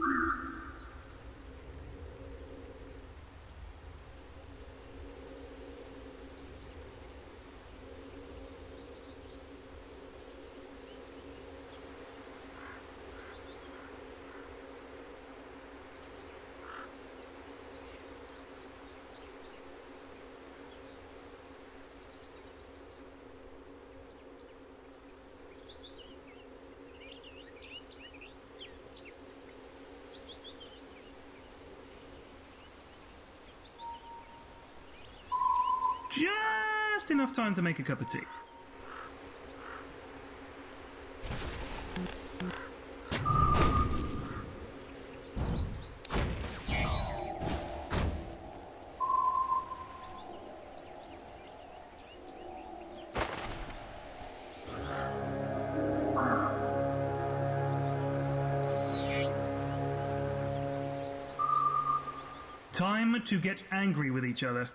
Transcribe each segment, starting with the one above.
Just enough time to make a cup of tea. Time to get angry with each other.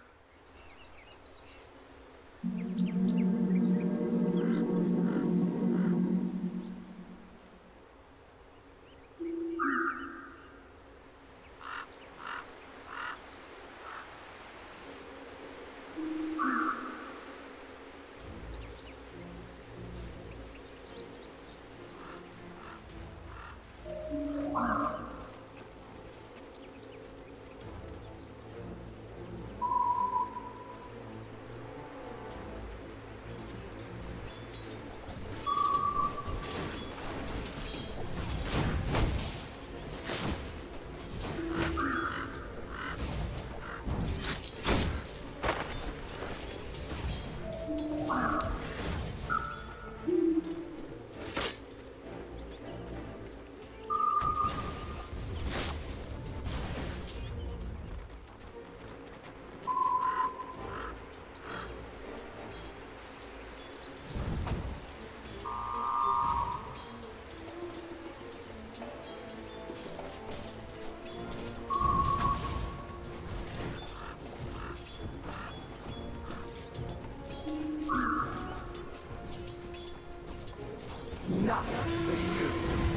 Not for you.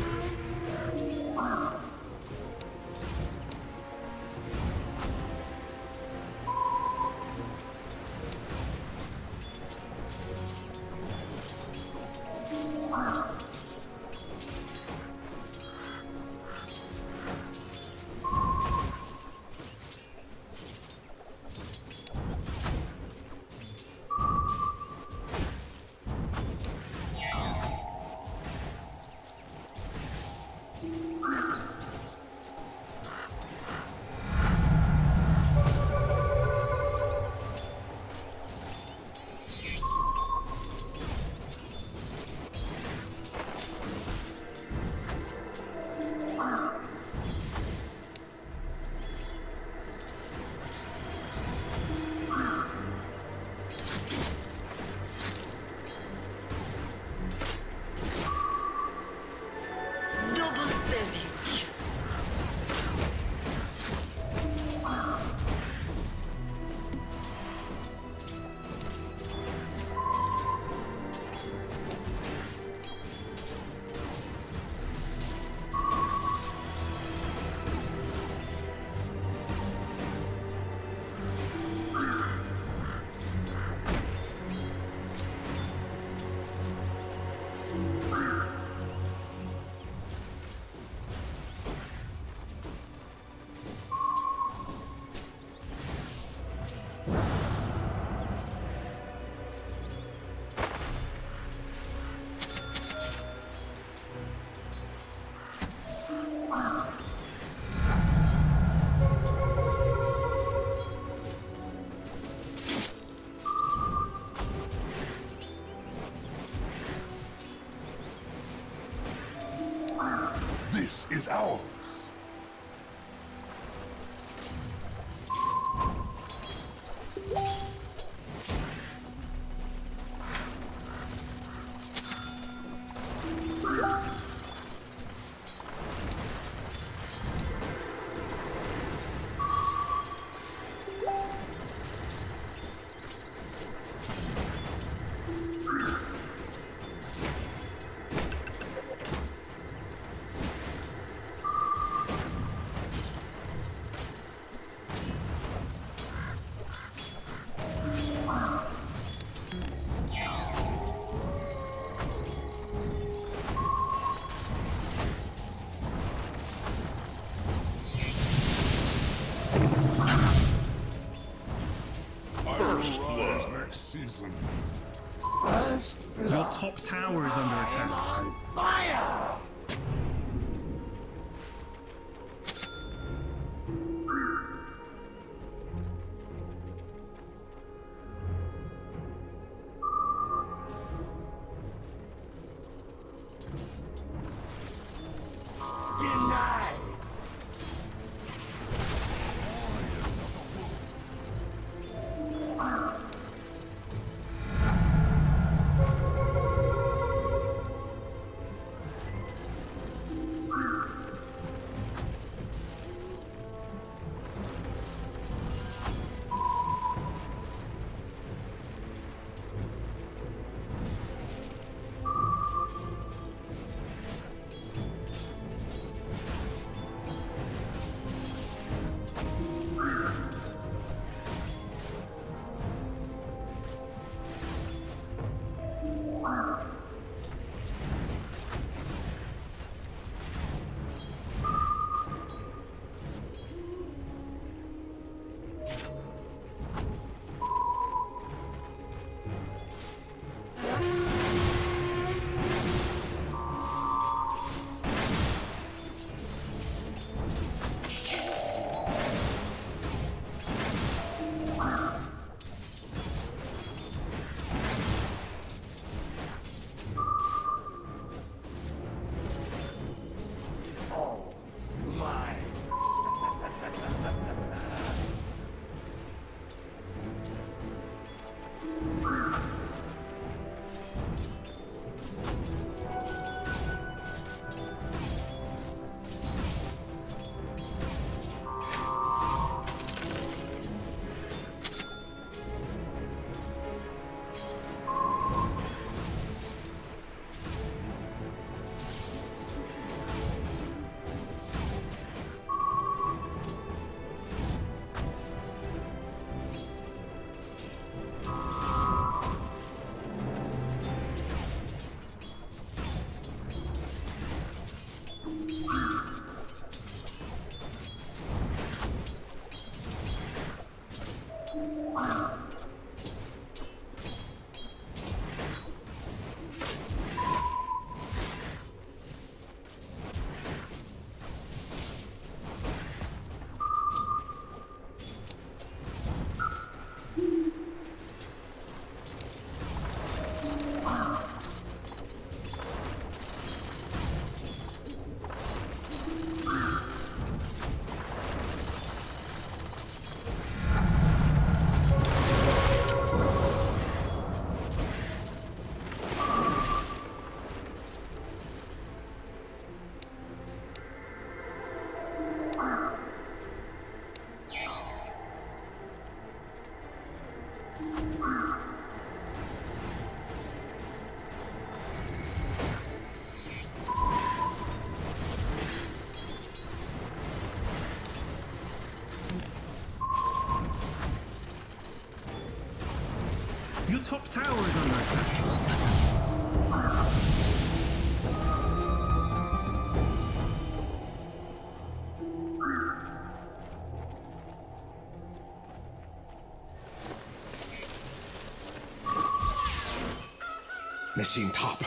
This is ours. poison. First Your blood. top tower is under attack. On fire! Denied! Your top tower is under attack. Machine top.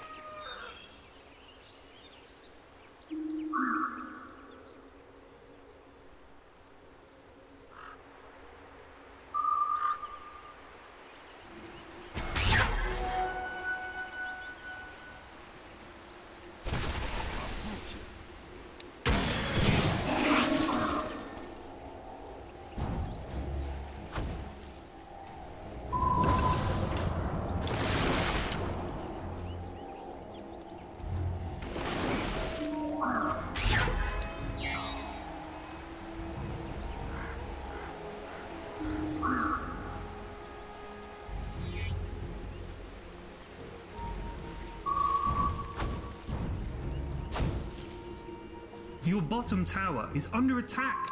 Your bottom tower is under attack.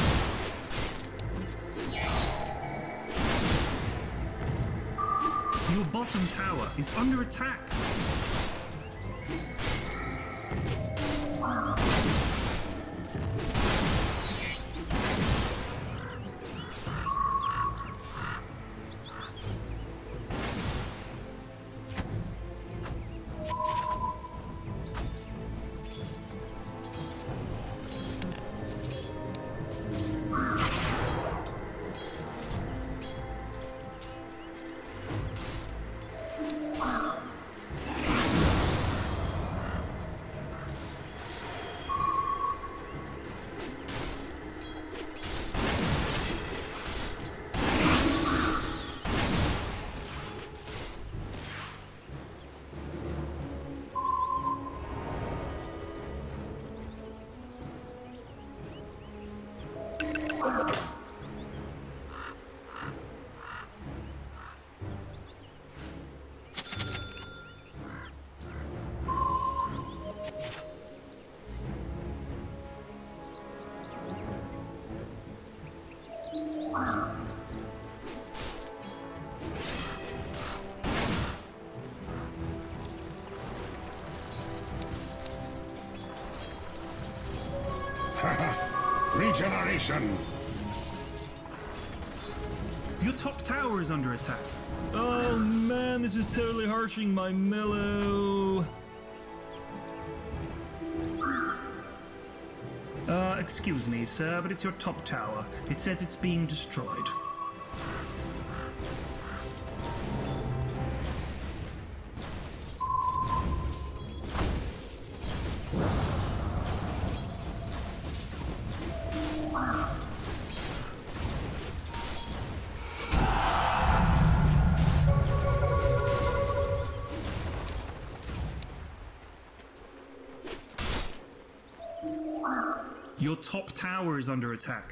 Your Your bottom tower is under attack. Regeneration! Your top tower is under attack. Oh man, this is totally harshing my mellow. Excuse me, sir, but it's your top tower. It says it's being destroyed. Your top tower is under attack.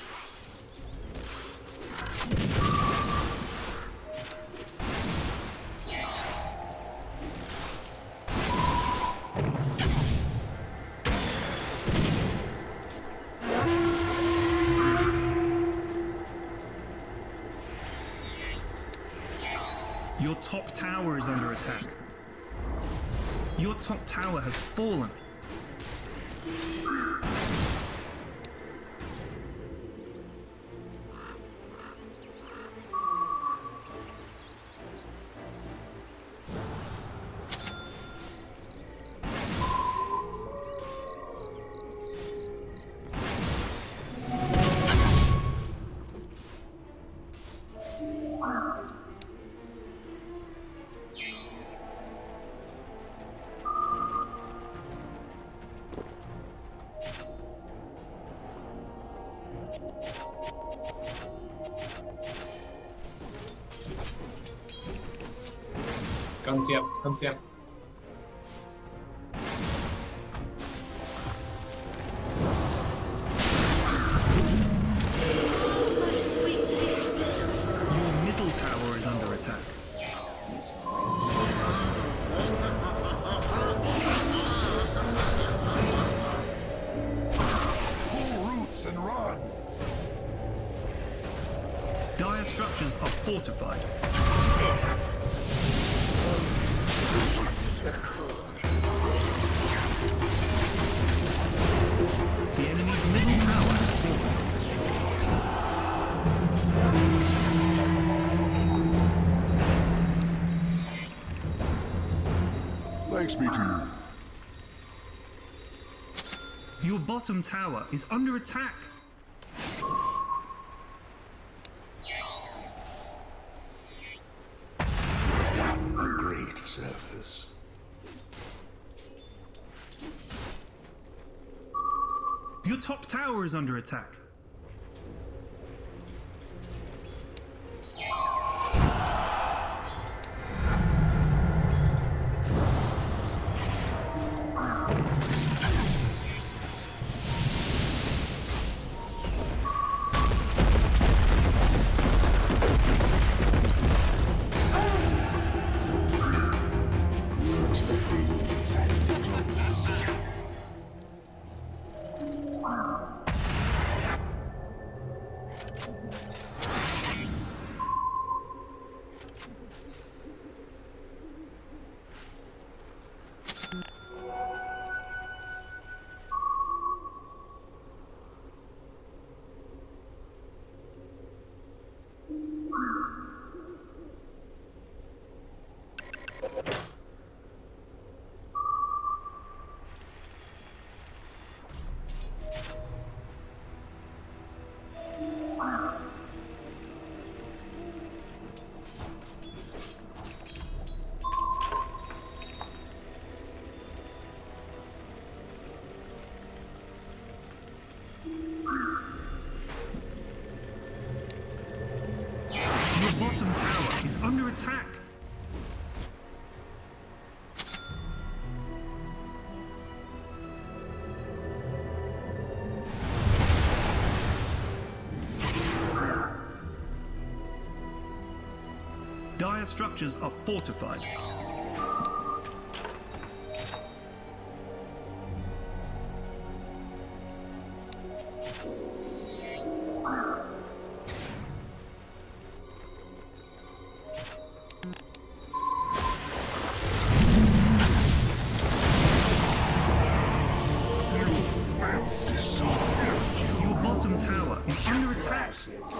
Your top tower is under attack. Your top tower has fallen. Con siap. Your middle tower is under attack. Pull roots and run! Dire structures are fortified. The enemy's middle tower has fallen. Thanks be to you. Your bottom tower is under attack. Done a great service. Your top tower is under attack. Expecting Santa Claus. is under attack. Dire structures are fortified. Your bottom tower is under attack.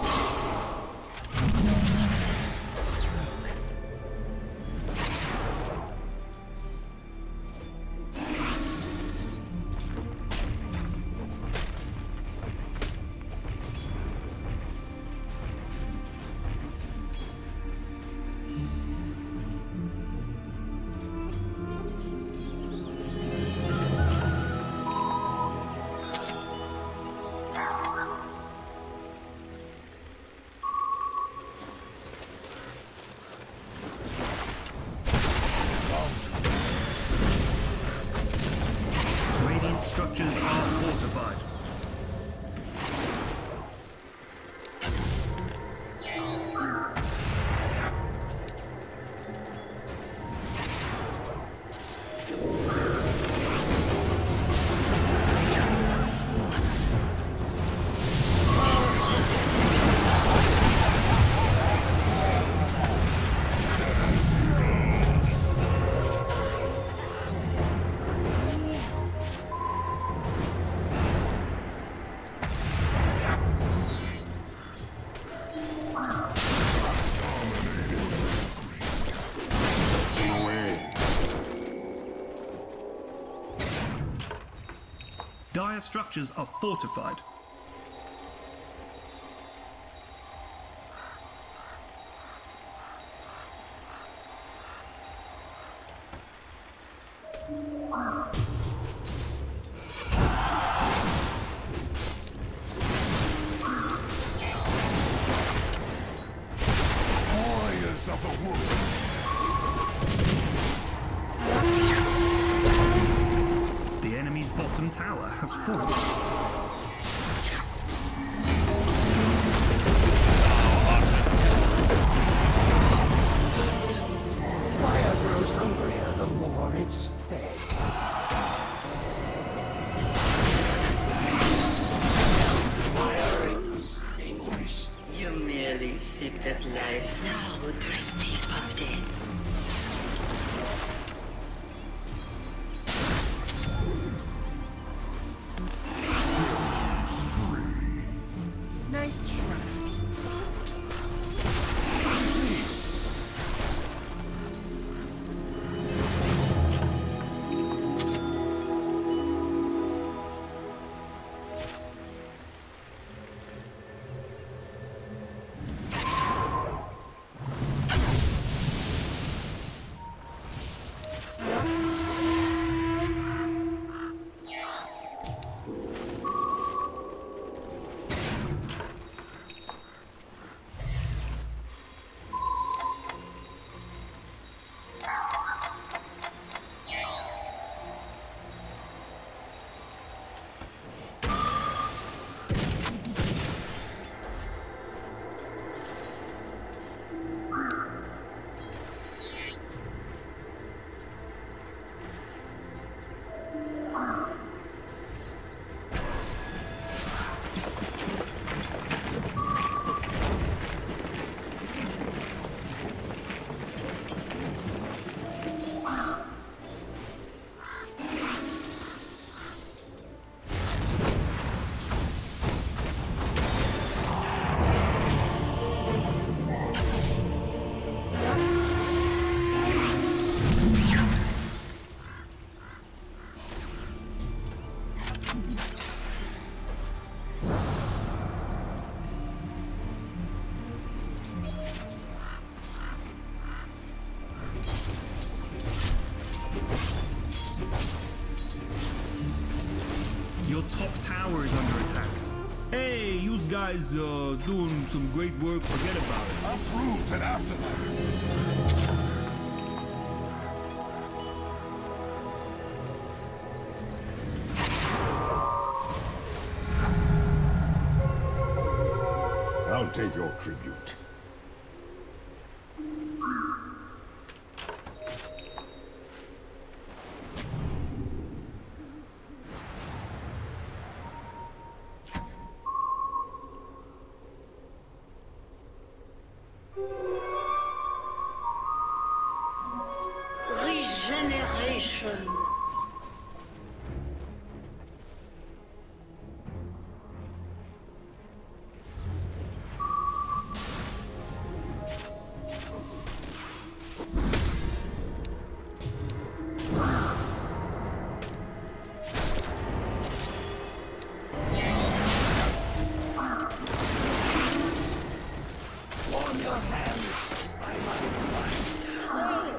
Structures are fortified. Dire structures are fortified. Warriors of the world. The enemy's bottom tower has fallen. Fire grows hungrier the more it's fed. Fire extinguished. You merely sipped at life. Now drink deep of death. Nice try. guys doing some great work, forget about it. Approved and after that. I'll take your tribute. Regeneration. Warm your hands. I might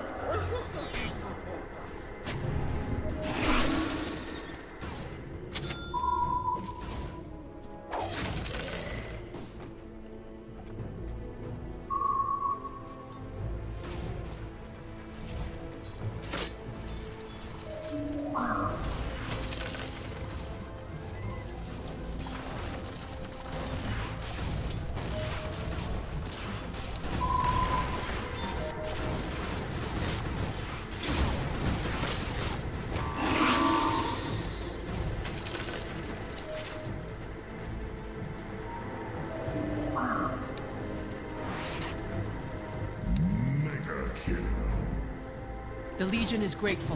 Mega kill. The Legion is grateful.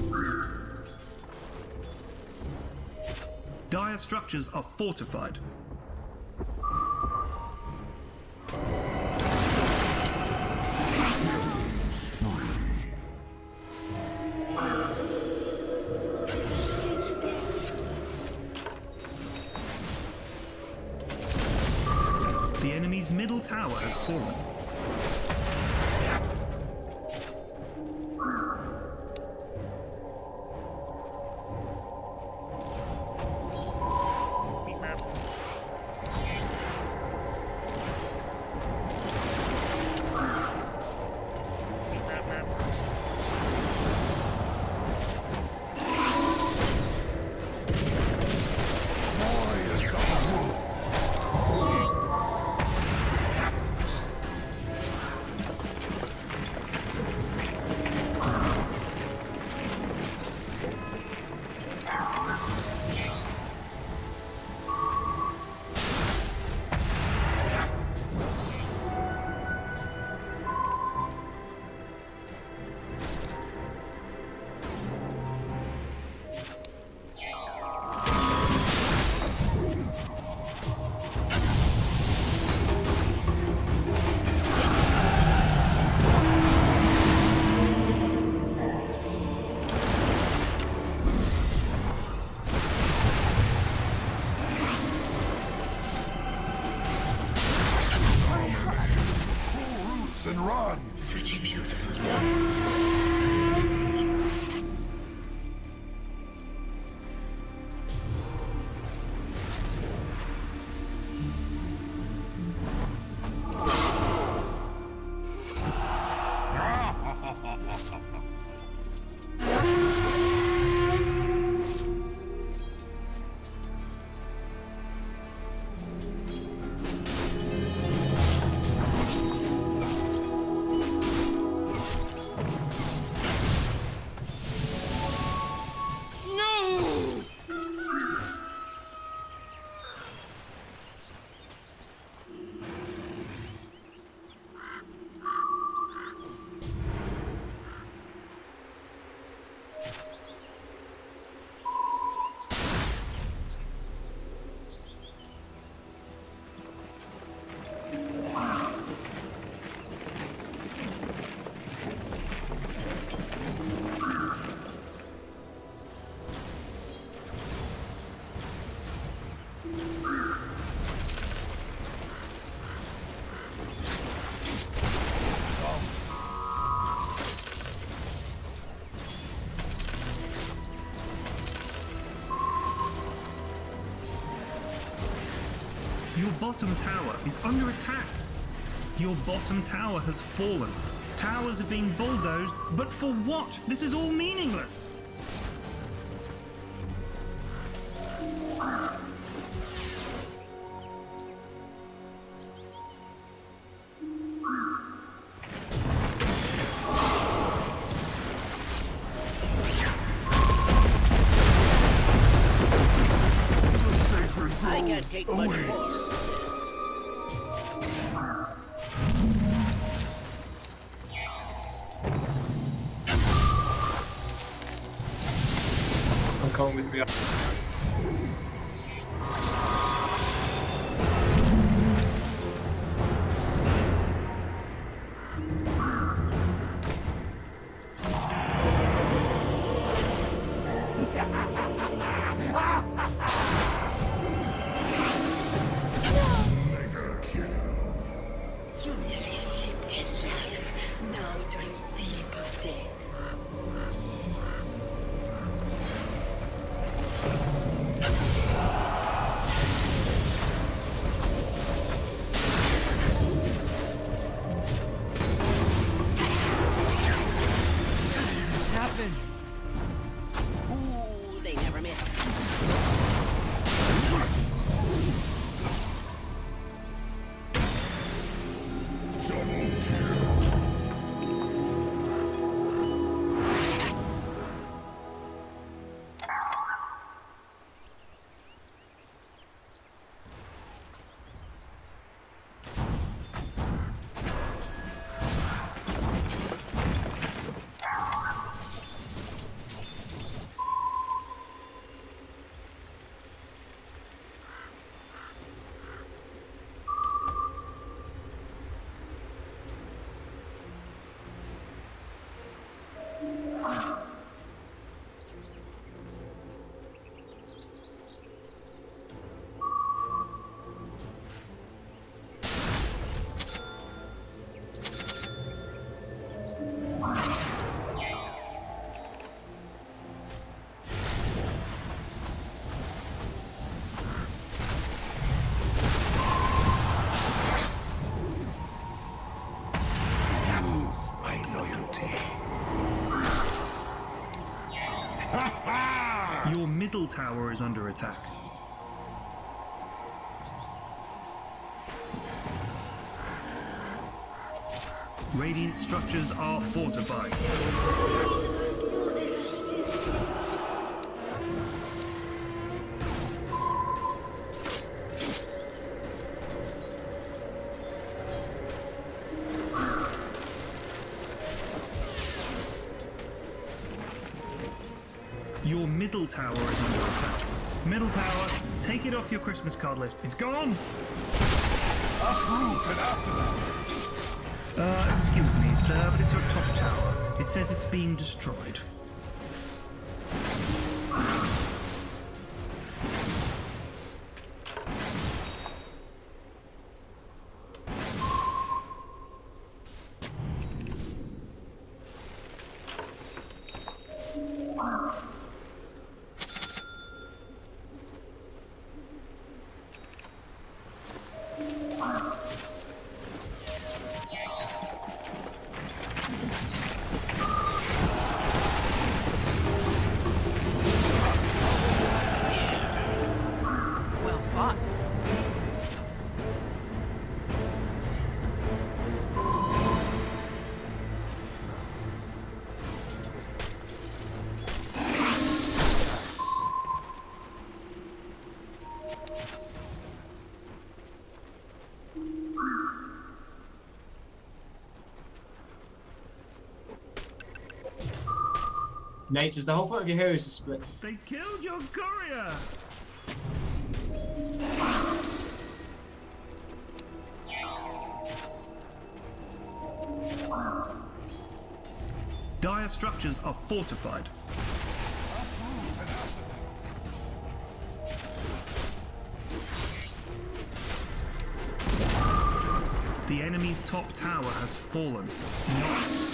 Dire structures are fortified. The enemy's middle tower has fallen. Warriors of the wood. And run! Such a beautiful day. bottom tower is under attack. Your bottom tower has fallen. Towers are being bulldozed, but for what? This is all meaningless. The sacred I grove can't take much awaits. more. I'm coming with you. You nearly sipped at life. Now drink deep of death. What's happened? Ooh, they never miss. My loyalty. Your middle tower is under attack. Radiant structures are fortified. Your middle tower is under attack. Middle tower, take it off your Christmas card list. It's gone! Uproot and after them. Excuse me, sir, but it's your top tower. It says it's being destroyed. Well fought. Nature's the whole point of your heroes is split. They killed your courier! Dire structures are fortified. Uproot and after them. The enemy's top tower has fallen. Nice.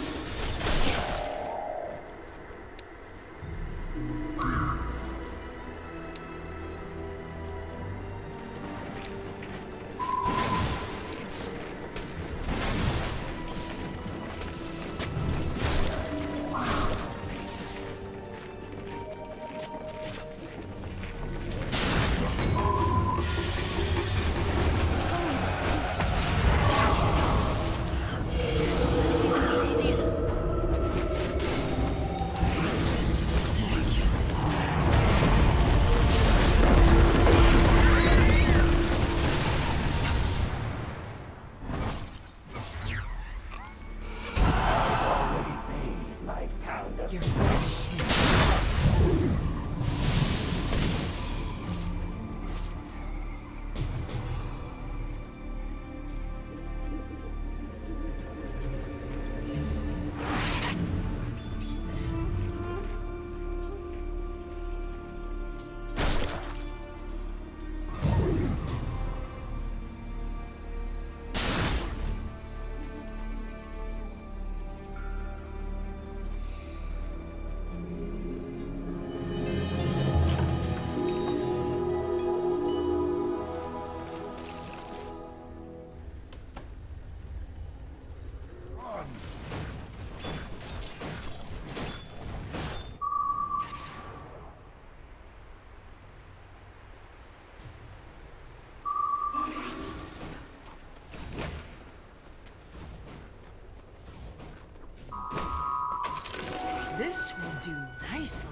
do nicely.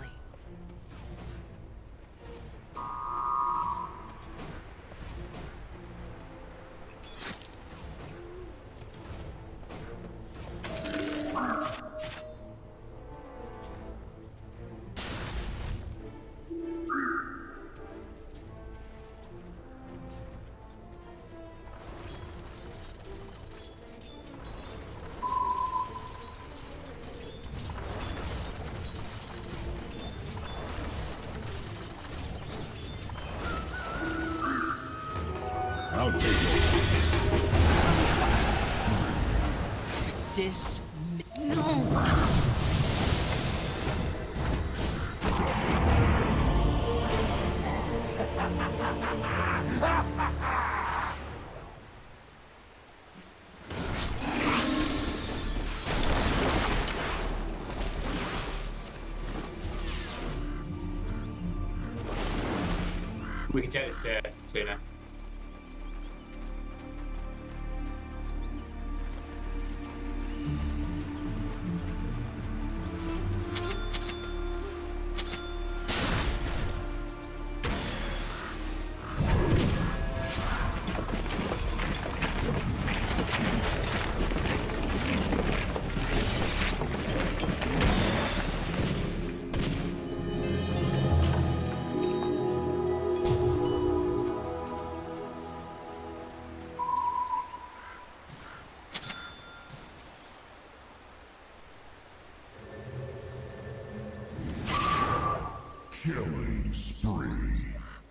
I'll take it. No! We can take this Tuna. Killing spree.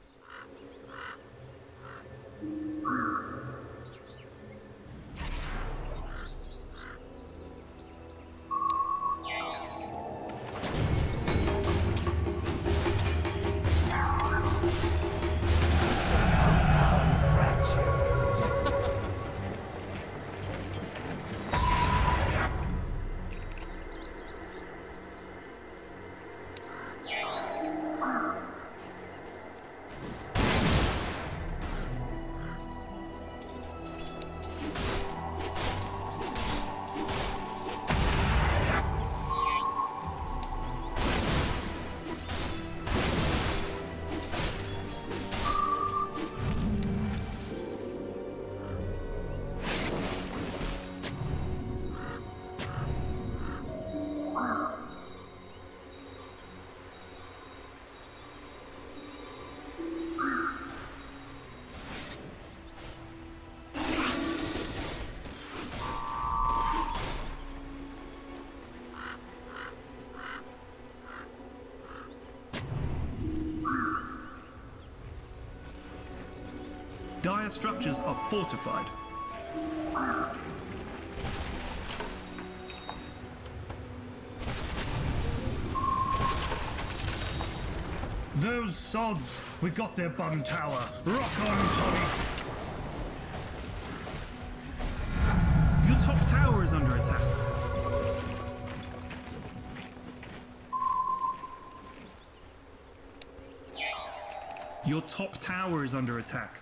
Dire structures are fortified. Those sods! We got their bum tower. Rock on, Tommy! Your top tower is under attack. Your top tower is under attack.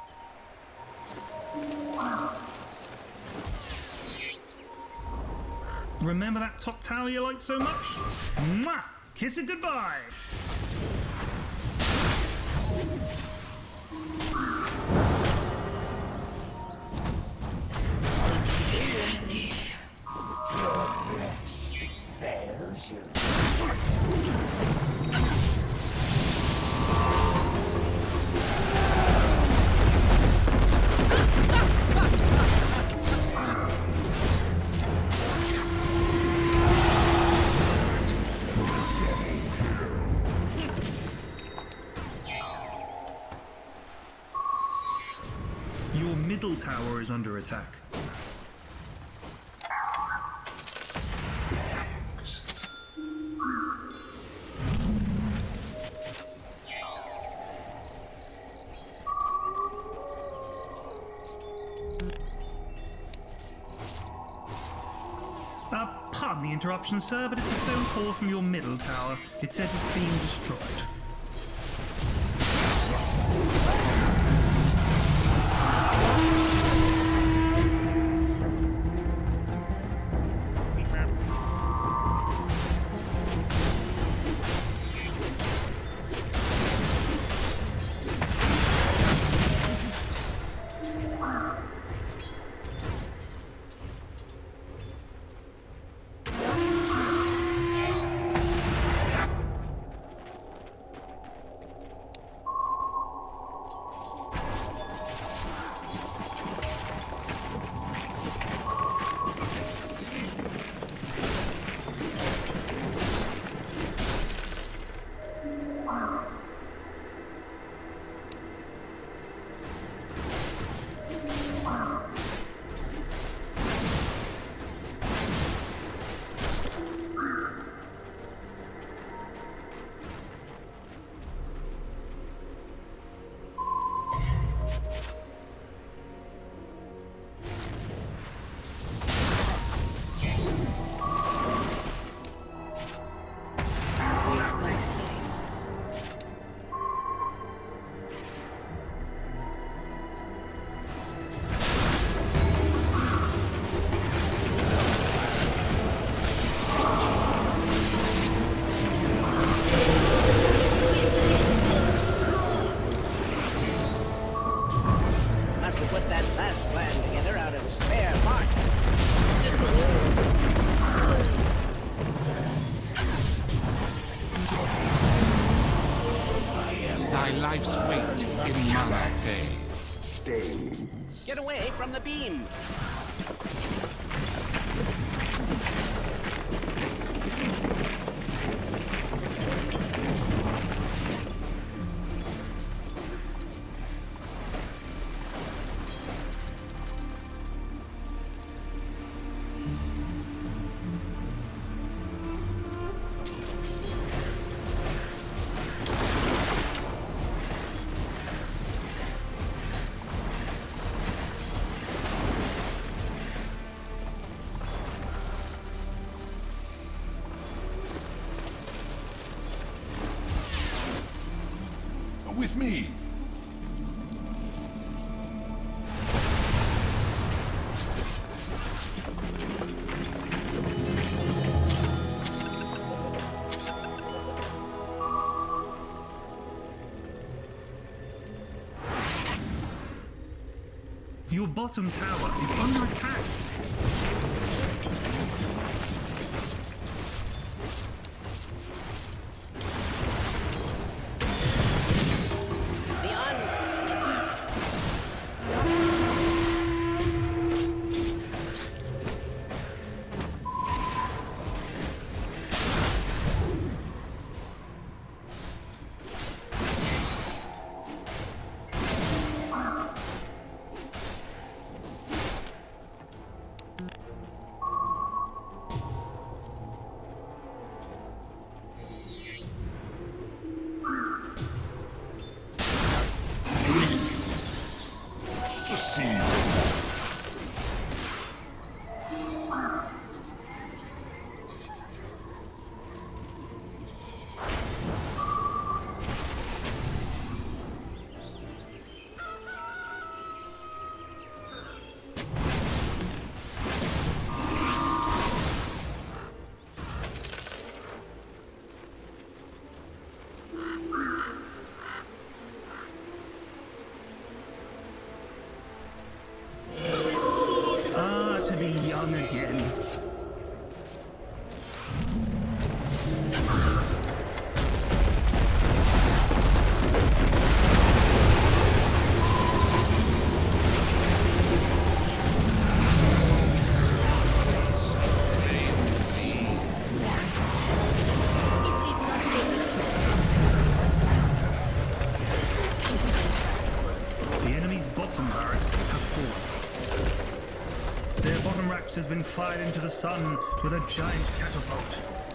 Remember that top tower you liked so much? Mwah! Kiss it goodbye! Fails you. Your middle tower is under attack. Pardon the interruption, sir, but it's a phone call from your middle tower. It says it's being destroyed. plan together out of spare parts. Thy life's weight in mana days. Stains. Get away from the beam. With me. Your bottom tower is under attack. Has been fired into the sun with a giant catapult.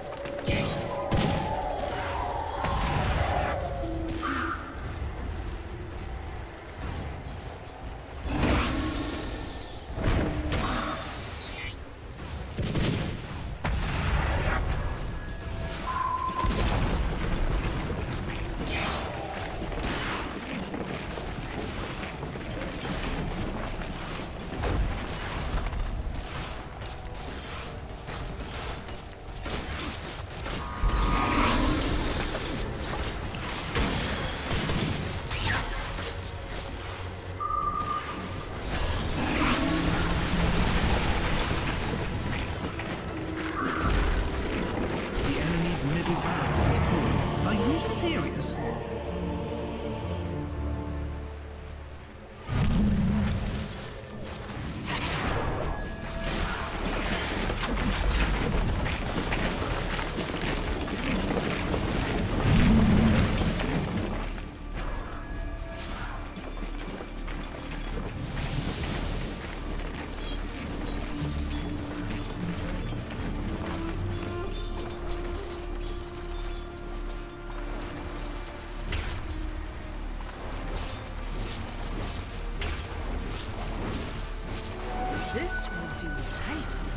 This will do nicely.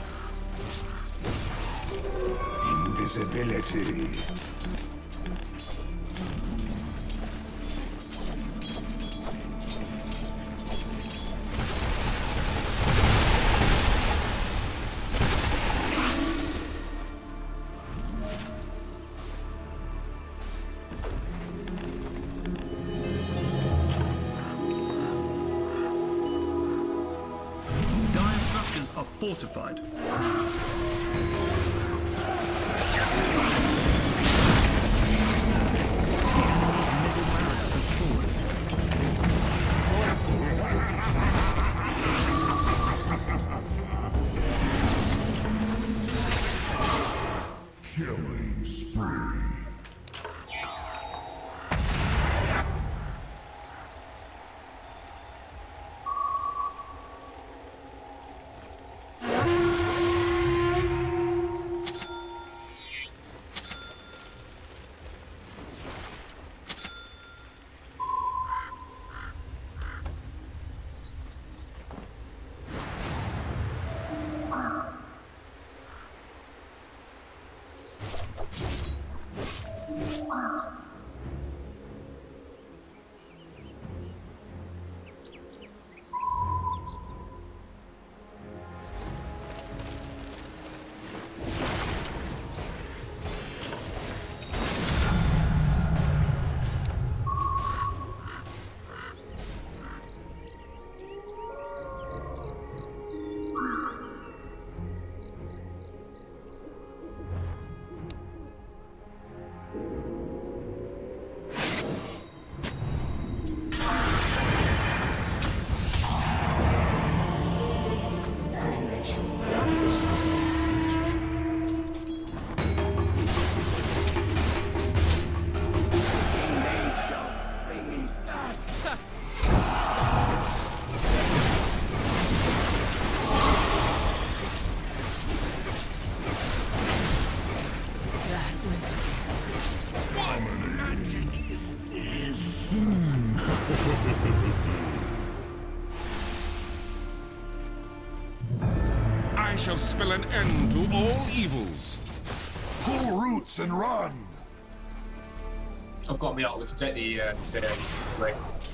Invisibility. fortified. Killing spree. I shall spell an end to all evils. Pull roots and run! I've got me out. We can take the ring.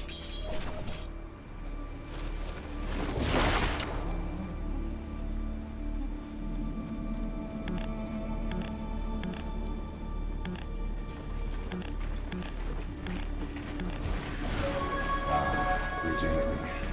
Regeneration.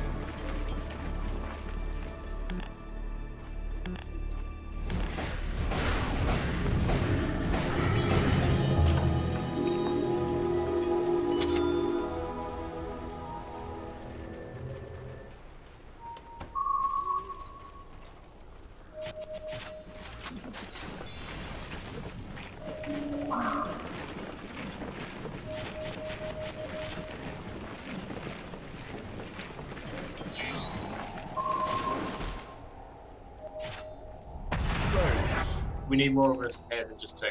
We need more of us here than just two.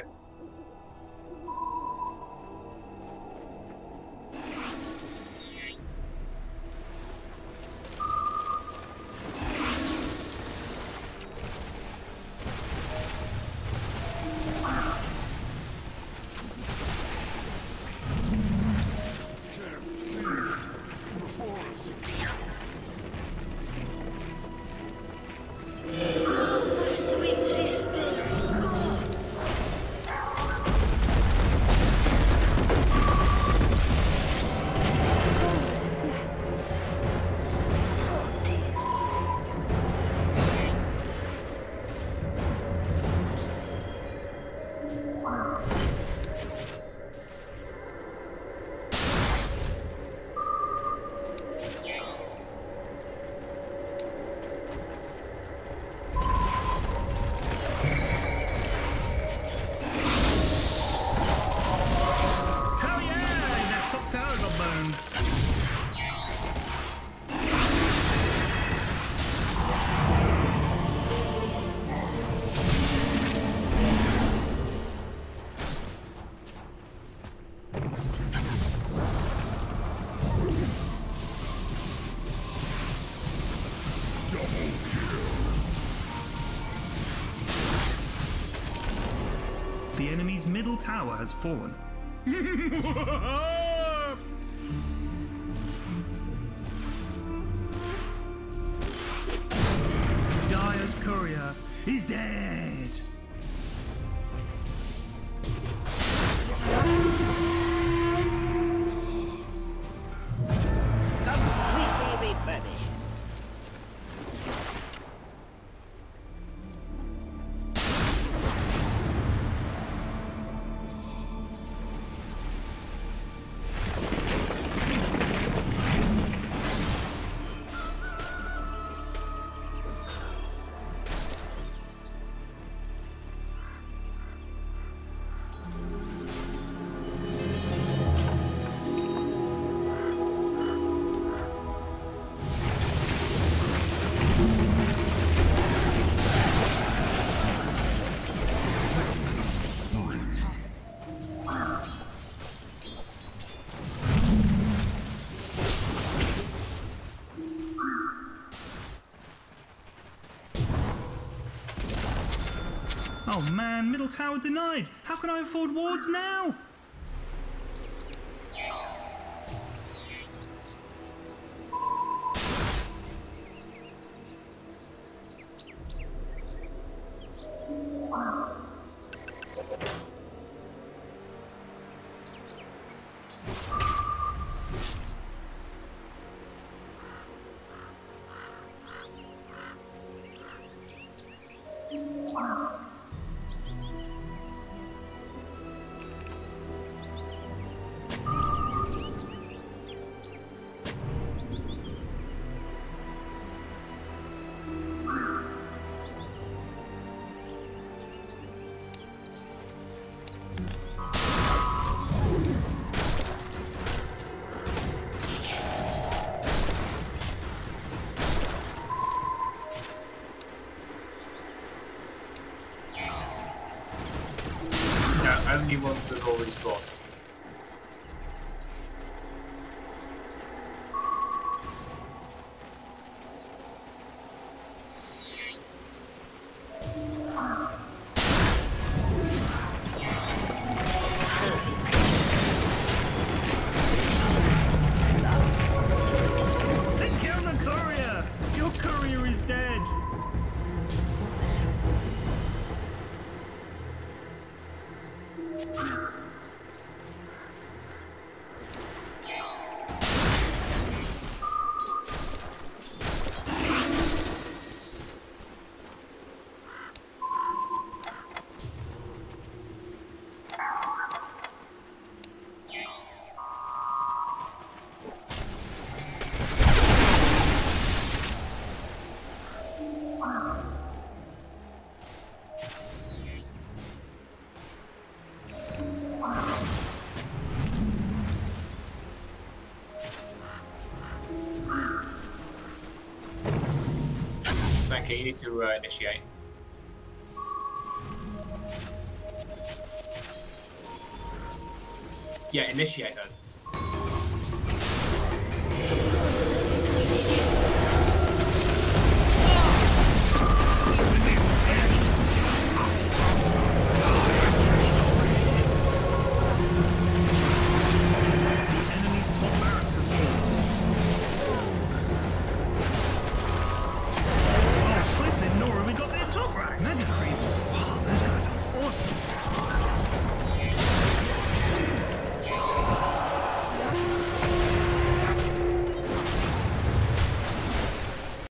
The enemy's middle tower has fallen. Dire's courier is dead. Completely refurbished. Oh man, middle tower denied. How can I afford wards now? Only ones that always spawn. They killed the courier! Your courier is dead! Okay, you need to initiate. Yeah, initiate then.